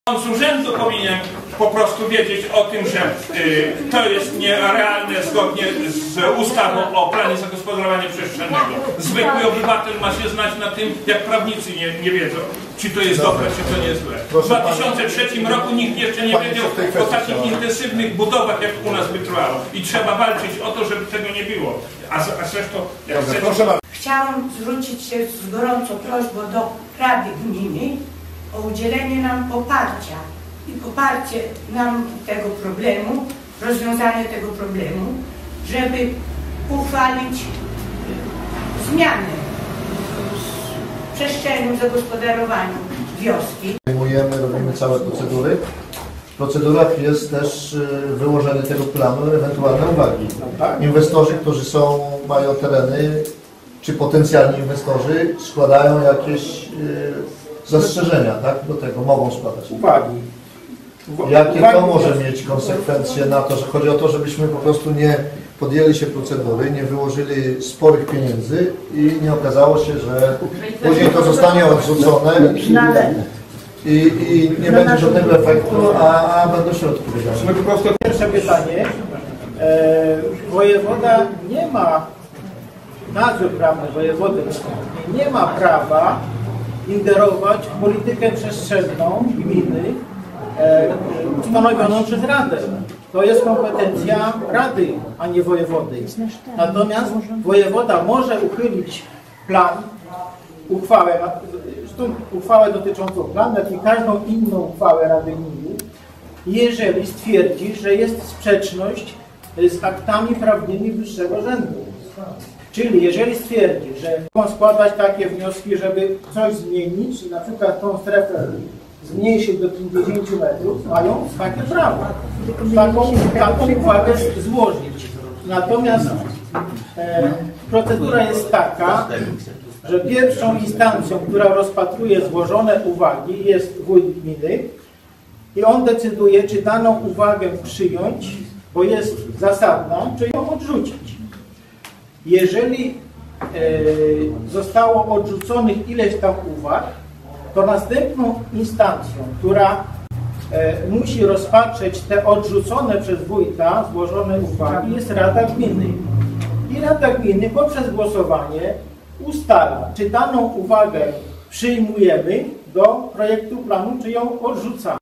On z urzędu powinien po prostu wiedzieć o tym, że to jest nierealne zgodnie z ustawą o planie zagospodarowania przestrzennego. Zwykły obywatel ma się znać na tym, jak prawnicy nie wiedzą, czy to jest dobre, czy to nie jest złe. W 2003 roku nikt jeszcze nie wiedział o takich intensywnych budowach, jak u nas wytrwało. I trzeba walczyć o to, żeby tego nie było. A zresztą, jak chcecie... Chciałam zwrócić się z gorącą prośbą do Rady Gminy o udzielenie nam poparcia i poparcie nam tego problemu, rozwiązanie tego problemu, żeby uchwalić zmiany w przestrzennym zagospodarowaniu wioski. Robimy całe procedury. W procedurach jest też wyłożenie tego planu, ewentualne uwagi. Inwestorzy, którzy mają tereny, czy potencjalni inwestorzy składają jakieś zastrzeżenia, tak? Do tego mogą składać uwagi. Jakie to może mieć konsekwencje na to, że chodzi o to, żebyśmy po prostu nie podjęli się procedury, nie wyłożyli sporych pieniędzy i nie okazało się, że później to zostanie odrzucone i nie będzie żadnego efektu, a będą środki wydane. Pierwsze pytanie. Wojewoda nie ma, nadzór prawny wojewody nie ma prawa ingerować w politykę przestrzenną gminy ustanowioną przez Radę. To jest kompetencja Rady, a nie wojewody. Natomiast wojewoda może uchylić plan, uchwałę dotyczącą planu, jak i każdą inną uchwałę Rady Gminy, jeżeli stwierdzi, że jest sprzeczność z aktami prawnymi wyższego rzędu. Czyli jeżeli stwierdzi, że mogą składać takie wnioski, żeby coś zmienić, na przykład tą strefę zmniejszyć do 50 metrów, mają takie prawo. Taką uwagę złożyć. Natomiast procedura jest taka, że pierwszą instancją, która rozpatruje złożone uwagi, jest wójt gminy i on decyduje, czy daną uwagę przyjąć, bo jest zasadna, czy ją odrzucić. Jeżeli zostało odrzuconych ileś tam uwag, to następną instancją, która musi rozpatrzeć te odrzucone przez wójta złożone uwagi, jest Rada Gminy. I Rada Gminy poprzez głosowanie ustala, czy daną uwagę przyjmujemy do projektu planu, czy ją odrzucamy.